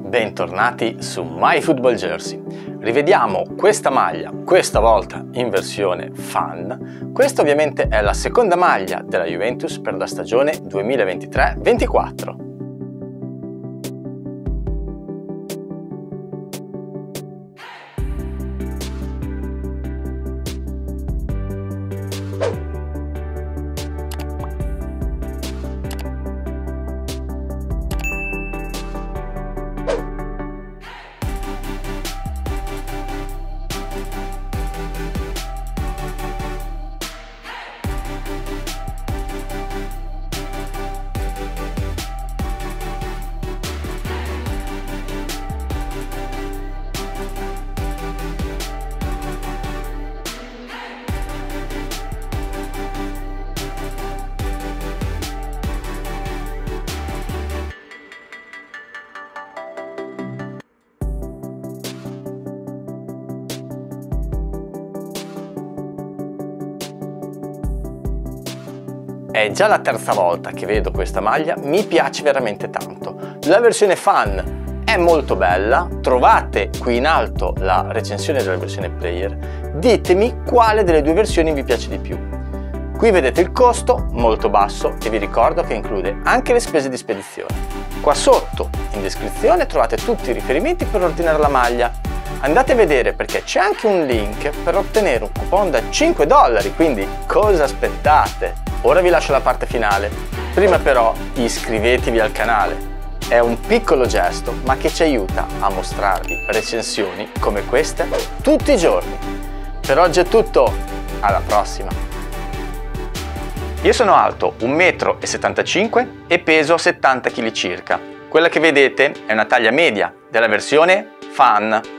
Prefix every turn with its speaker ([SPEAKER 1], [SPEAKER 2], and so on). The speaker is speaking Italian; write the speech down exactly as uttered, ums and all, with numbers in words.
[SPEAKER 1] bentornati su MyFootballJersey. Rivediamo questa maglia, questa volta in versione fan. Questa ovviamente è la seconda maglia della Juventus per la stagione duemilaventitré ventiquattro. È già la terza volta che vedo questa maglia, mi piace veramente tanto. La versione fan è molto bella, trovate qui in alto la recensione della versione player, ditemi quale delle due versioni vi piace di più. Qui vedete il costo, molto basso, e vi ricordo che include anche le spese di spedizione. Qua sotto in descrizione trovate tutti i riferimenti per ordinare la maglia. Andate a vedere perché c'è anche un link per ottenere un coupon da cinque dollari, quindi cosa aspettate? Ora vi lascio la parte finale, prima però iscrivetevi al canale, è un piccolo gesto ma che ci aiuta a mostrarvi recensioni come queste tutti i giorni. Per oggi è tutto, alla prossima! Io sono alto un metro e settantacinque e peso settanta chili circa, quella che vedete è una taglia media della versione fan.